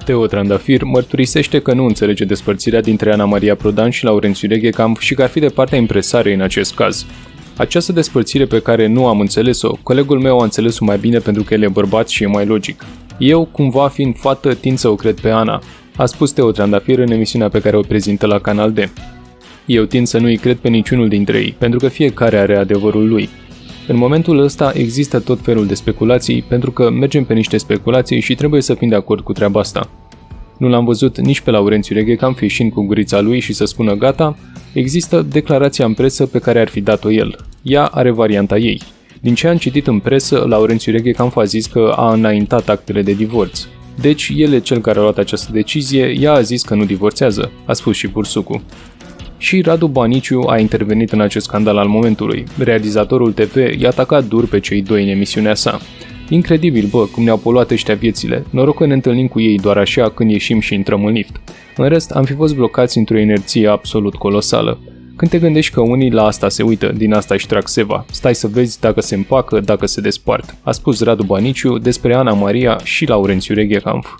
Teo Trandafir mărturisește că nu înțelege despărțirea dintre Ana Maria Prodan și Laurențiu Reghecamp și că ar fi de partea impresarei în acest caz. Această despărțire pe care nu am înțeles-o, colegul meu a înțeles-o mai bine pentru că el e bărbat și e mai logic. Eu, cumva fiind fată, tind să o cred pe Ana, a spus Teo Trandafir în emisiunea pe care o prezintă la Canal D. Eu tind să nu-i cred pe niciunul dintre ei, pentru că fiecare are adevărul lui. În momentul ăsta există tot felul de speculații, pentru că mergem pe niște speculații și trebuie să fim de acord cu treaba asta. Nu l-am văzut nici pe Laurențiu Reghecamp ieșind cu gurița lui și să spună gata, există declarația în presă pe care ar fi dat-o el. Ea are varianta ei. Din ce am citit în presă, Laurențiu Reghecamp a zis că a înaintat actele de divorț. Deci, el e cel care a luat această decizie, ea a zis că nu divorțează, a spus și Bursucu. Și Radu Baniciu a intervenit în acest scandal al momentului. Realizatorul TV i-a atacat dur pe cei doi în emisiunea sa. Incredibil, bă, cum ne-au poluat ăștia viețile. Noroc că ne întâlnim cu ei doar așa când ieșim și intrăm în lift. În rest, am fi fost blocați într-o inerție absolut colosală. Când te gândești că unii la asta se uită, din asta își trag seva. Stai să vezi dacă se împacă, dacă se despart, a spus Radu Baniciu despre Ana Maria și Laurențiu Reghecamp.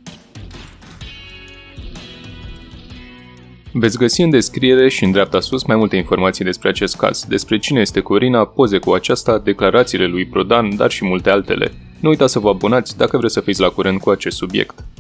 Veți găsi în descriere și în dreapta sus mai multe informații despre acest caz, despre cine este Corina, poze cu aceasta, declarațiile lui Prodan, dar și multe altele. Nu uitați să vă abonați dacă vreți să fiți la curent cu acest subiect.